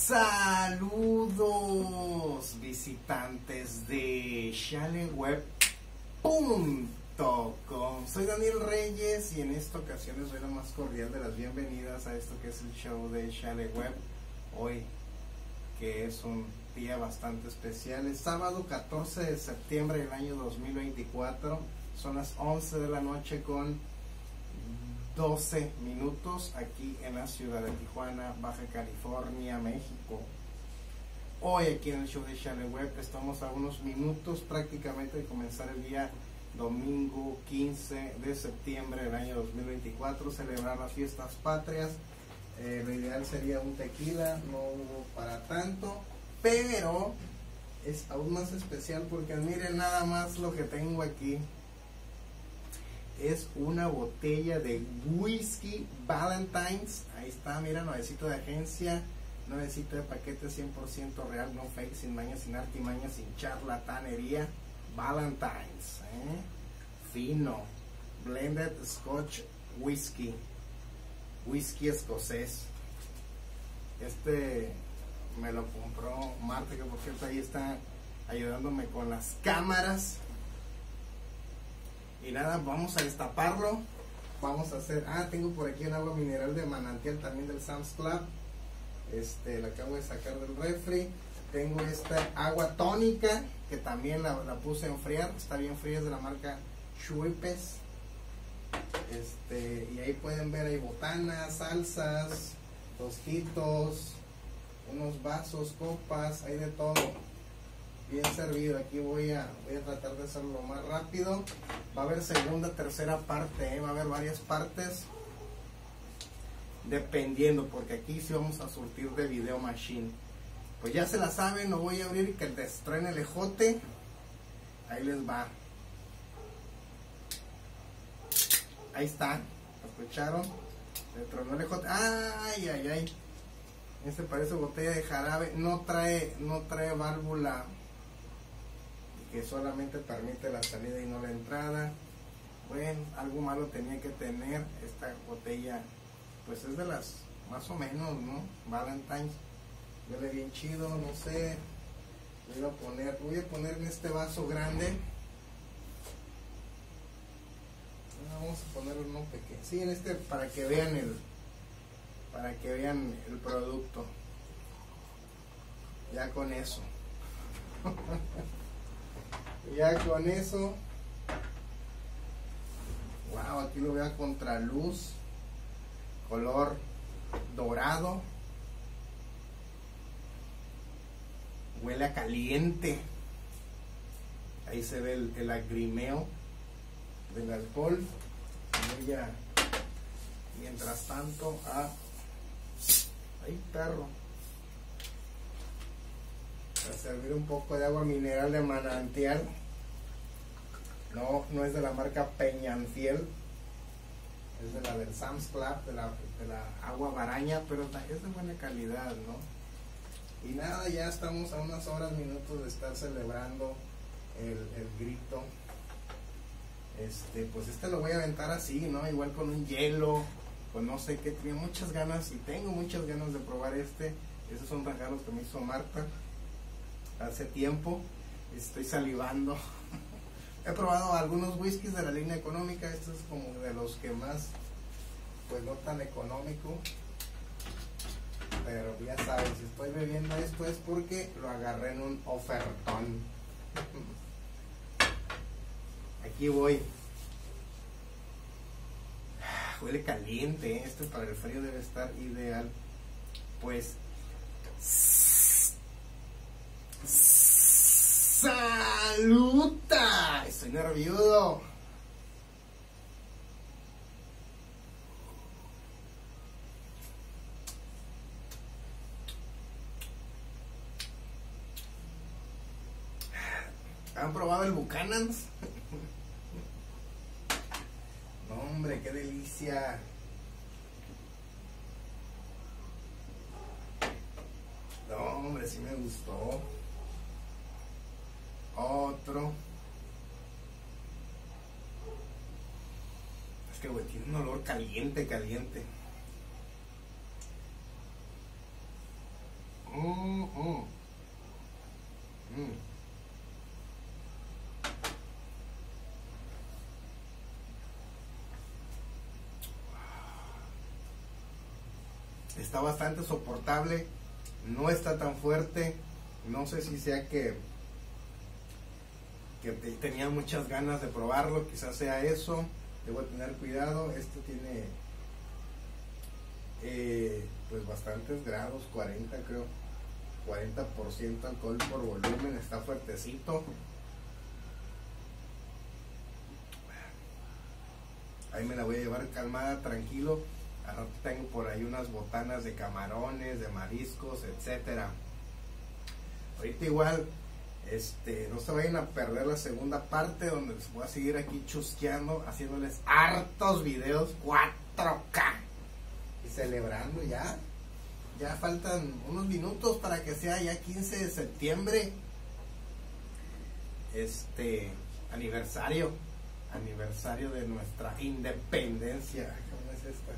Saludos visitantes de chaletweb.com. Soy Daniel Reyes y en esta ocasión les doy la más cordial de las bienvenidas a esto que es el show de Chalet Web. Hoy, que es un día bastante especial, es sábado 14 de septiembre del año 2024. Son las 11 de la noche con 12 minutos aquí en la ciudad de Tijuana, Baja California, México. Hoy aquí en el show de Chalet Web estamos a unos minutos prácticamente de comenzar el día domingo 15 de septiembre del año 2024, celebrar las fiestas patrias. Lo ideal sería un tequila, no hubo para tanto, pero es aún más especial porque miren nada más lo que tengo aquí. Es una botella de whisky Valentine's. Ahí está, mira, nuevecito de agencia, nuevecito de paquete 100% real, no fake, sin mañas, sin artimañas, sin charlatanería. Valentine's, fino, blended Scotch whisky, whisky escocés. Este me lo compró Marta, que por cierto ahí está ayudándome con las cámaras. Y nada, vamos a destaparlo. Vamos a hacer, tengo por aquí un agua mineral de manantial también del Sam's Club. La acabo de sacar del refri. Tengo esta agua tónica que también la puse a enfriar. Está bien fría, es de la marca Schweppes. Y ahí pueden ver, hay botanas, salsas, tostitos, unos vasos, copas, hay de todo. Bien servido. Aquí voy a tratar de hacerlo lo más rápido. Va a haber segunda, tercera parte, va a haber varias partes dependiendo, porque aquí sí vamos a surtir de video machine. Pues ya se la saben, lo voy a abrir y que destruene el ejote. Ahí les va. Ahí está, ¿escucharon? Le tronó el ejote. Ay, ay, ay. Este parece botella de jarabe. No trae válvula, que solamente permite la salida y no la entrada. Bueno, algo malo tenía que tener esta botella. Pues es de las más o menos, ¿no? Valentine's. Huele bien chido, no sé. Voy a poner en este vaso grande. Vamos a ponerlo en uno pequeño. Sí, en este para que vean el producto. Ya con eso. Ya con eso. Wow, aquí lo veo a contraluz, color dorado, huele a caliente. Ahí se ve el lagrimeo del alcohol. Voy a, mientras tanto, ay, perro, a servir un poco de agua mineral de manantial. No es de la marca Peñanfiel, es de la del Sam's Club, de la agua Baraña, pero es de buena calidad, ¿no? Y nada, ya estamos a unas horas, minutos de estar celebrando el grito. Pues lo voy a aventar así, ¿no? Igual con un hielo, pues no sé qué, tengo muchas ganas de probar Esos son regalos que me hizo Marta hace tiempo. Estoy salivando. He probado algunos whiskies de la línea económica. Este es como de los que más, pues no tan económico, pero ya saben, si estoy bebiendo esto es porque lo agarré en un ofertón. Aquí voy. Huele caliente, para el frío debe estar ideal. Pues ¡saluta! Estoy nervioso. ¿Han probado el Buchanan's? No, hombre, qué delicia. No, hombre, sí me gustó. Otro. Es que, güey, tiene un olor caliente. Está bastante soportable, no está tan fuerte. No sé si sea que tenía muchas ganas de probarlo, quizás sea eso. Debo tener cuidado. Este tiene pues bastantes grados, 40 creo, 40% alcohol por volumen, está fuertecito. Ahí me la voy a llevar calmada, tranquilo. Ahora tengo por ahí unas botanas de camarones, de mariscos, etcétera. Ahorita igual, no se vayan a perder la segunda parte, donde les voy a seguir aquí chusqueando, haciéndoles hartos videos 4K y celebrando ya. Ya faltan unos minutos para que sea ya 15 de septiembre. Aniversario de nuestra independencia. ¿Cómo es esta?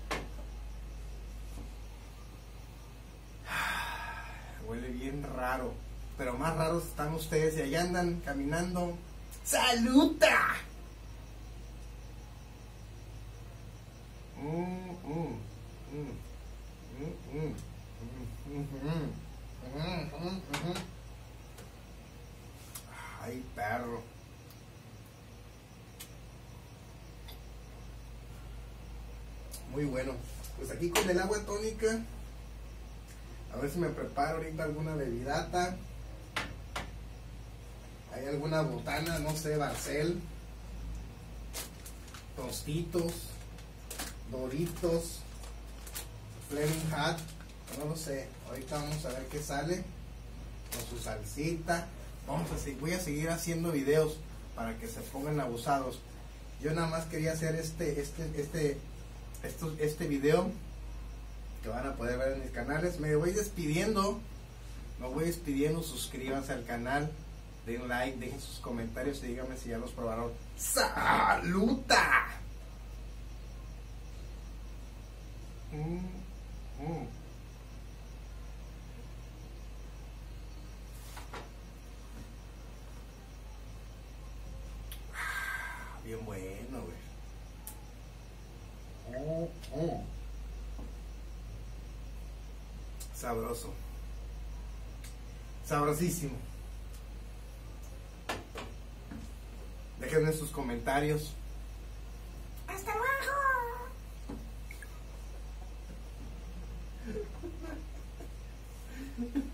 Huele bien raro, pero más raros están ustedes y allá andan caminando. ¡Saluta! Ay, perro. Muy bueno. Pues aquí con el agua tónica, a ver si me preparo ahorita alguna bebidata. Hay alguna botana, no sé, Barcel, Tostitos, Doritos, Flaming Hot, no lo sé. Ahorita vamos a ver qué sale con su salsita. Voy a seguir haciendo videos para que se pongan abusados. Yo nada más quería hacer este video que van a poder ver en mis canales. Me voy despidiendo. Suscríbanse al canal, den like, dejen sus comentarios y díganme si ya los probaron. ¡Saluta! Bien bueno, güey. Sabroso. Sabrosísimo. Déjenme sus comentarios. ¡Hasta luego!